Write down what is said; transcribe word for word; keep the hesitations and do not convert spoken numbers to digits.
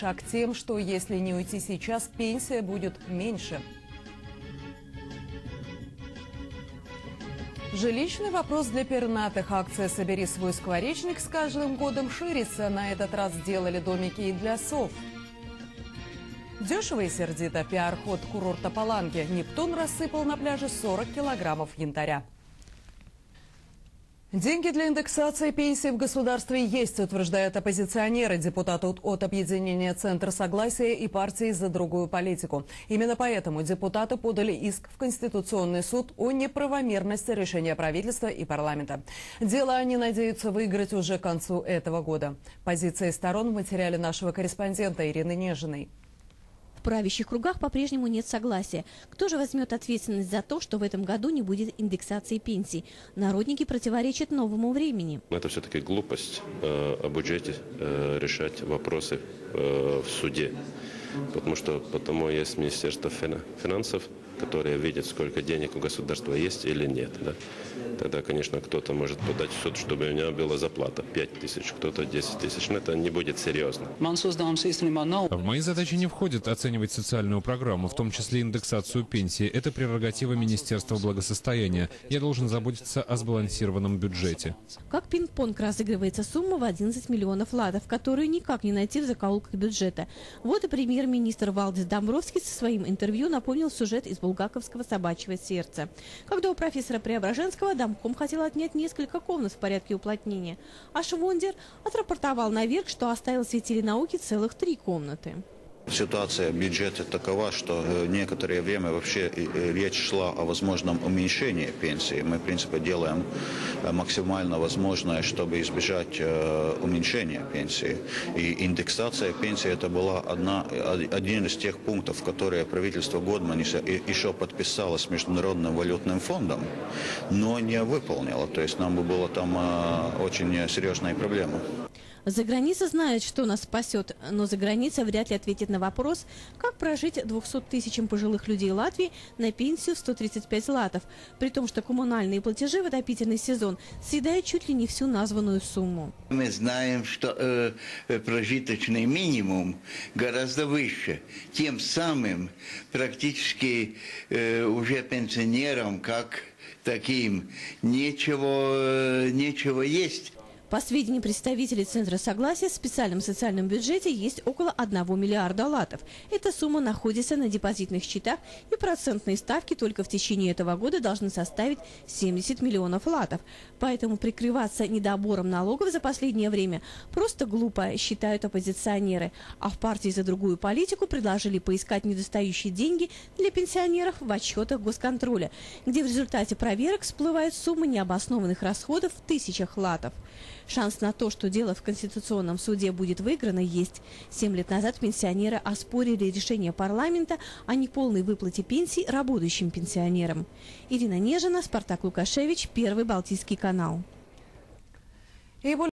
шаг тем, что если не уйти сейчас, пенсия будет меньше. Жилищный вопрос для пернатых. Акция «Собери свой скворечник» с каждым годом ширится. На этот раз сделали домики и для сов. Дешево и сердито. Пиар-ход курорта Паланги. Нептун рассыпал на пляже сорок килограммов янтаря. Деньги для индексации пенсий в государстве есть, утверждают оппозиционеры, депутаты от объединения «Центр согласия» и партии «За другую политику». Именно поэтому депутаты подали иск в Конституционный суд о неправомерности решения правительства и парламента. Дело они надеются выиграть уже к концу этого года. Позиции сторон в материале нашего корреспондента Ирины Нежиной. В правящих кругах по-прежнему нет согласия. Кто же возьмет ответственность за то, что в этом году не будет индексации пенсий? Народники противоречат новому времени. Это все-таки глупость э, о бюджете э, решать вопросы э, в суде. Потому что потому есть Министерство финансов, которое видит, сколько денег у государства есть или нет. Да? Тогда, конечно, кто-то может подать в суд, чтобы у него была заплата пять тысяч, кто-то десять тысяч. Но это не будет серьезно. В мои задачи не входит оценивать социальную программу, в том числе индексацию пенсии. Это прерогатива Министерства благосостояния. Я должен заботиться о сбалансированном бюджете. Как пинг-понг разыгрывается сумма в одиннадцать миллионов латов, которую никак не найти в закоулках бюджета. Вот и премьер-министр Валдис Домбровскис со своим интервью напомнил сюжет из булгаковского «Собачьего сердца». Когда у профессора Преображенского домком хотел отнять несколько комнат в порядке уплотнения, а Швондер отрапортовал наверх, что оставил святили науки целых три комнаты. Ситуация бюджета такова, что некоторое время вообще речь шла о возможном уменьшении пенсии. Мы, в принципе, делаем максимально возможное, чтобы избежать уменьшения пенсии. И индексация пенсии это была одна, один из тех пунктов, которые правительство Годманиса еще подписало с Международным валютным фондом, но не выполнило. То есть нам бы было там очень серьезная проблема. За граница знает, что нас спасет, но за граница вряд ли ответит на вопрос, как прожить двухсот тысячам пожилых людей Латвии на пенсию в сто тридцать пять латов, при том, что коммунальные платежи в отопительный сезон съедают чуть ли не всю названную сумму. Мы знаем, что э, прожиточный минимум гораздо выше. Тем самым практически э, уже пенсионерам, как таким, нечего, э, нечего есть. По сведениям представителей Центра согласия, в специальном социальном бюджете есть около одного миллиарда латов. Эта сумма находится на депозитных счетах, и процентные ставки только в течение этого года должны составить семьдесят миллионов латов. Поэтому прикрываться недобором налогов за последнее время просто глупо, считают оппозиционеры. А в партии «За другую политику» предложили поискать недостающие деньги для пенсионеров в отчетах госконтроля, где в результате проверок всплывают суммы необоснованных расходов в тысячах латов. Шанс на то, что дело в Конституционном суде будет выиграно, есть. Семь лет назад пенсионеры оспорили решение парламента о неполной выплате пенсий работающим пенсионерам. Ирина Нежина, Спартак Лукашевич, Первый Балтийский канал.